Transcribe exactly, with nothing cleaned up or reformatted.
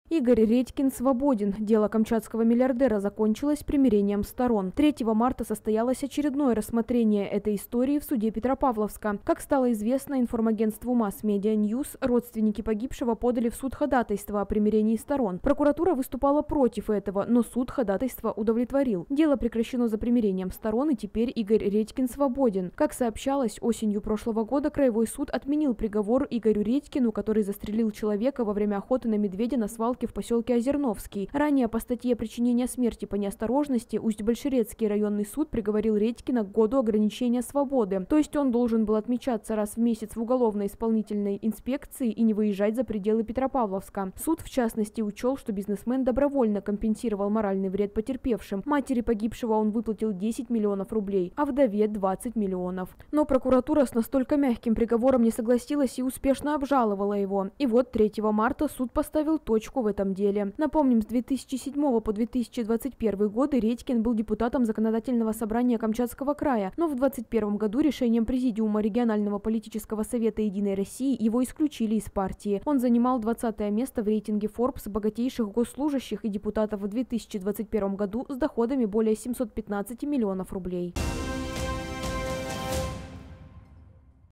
Игорь Редькин свободен. Дело камчатского миллиардера закончилось примирением сторон. третьего марта состоялось очередное рассмотрение этой истории в суде Петропавловска. Как стало известно информагентству Mass Media News, родственники погибшего подали в суд ходатайство о примирении сторон. Прокуратура выступала против этого, но суд ходатайство удовлетворил. Дело прекращено за примирением сторон, и теперь Игорь Редькин свободен. Как сообщалось, осенью прошлого года Краевой суд отменил приговор Игорю Редькину, который застрелил человека во время охоты на медведя на свалке в поселке Озерновский. Ранее по статье причинения смерти по неосторожности Усть-Большерецкий районный суд приговорил Редькина к году ограничения свободы. То есть он должен был отмечаться раз в месяц в уголовно-исполнительной инспекции и не выезжать за пределы Петропавловска. Суд, в частности, учел, что бизнесмен добровольно компенсировал моральный вред потерпевшим. Матери погибшего он выплатил десять миллионов рублей, а вдове двадцать миллионов. Но прокуратура с настолько мягким приговором не согласилась и успешно обжаловала его. И вот третьего марта суд поставил точку в этом деле. Напомним, с две тысячи седьмого по две тысячи двадцать первый годы Редькин был депутатом Законодательного собрания Камчатского края, но в две тысячи двадцать первом году решением Президиума регионального политического совета Единой России его исключили из партии. Он занимал двадцатое место в рейтинге Forbes богатейших госслужащих и депутатов в две тысячи двадцать первом году с доходами более семисот пятнадцати миллионов рублей.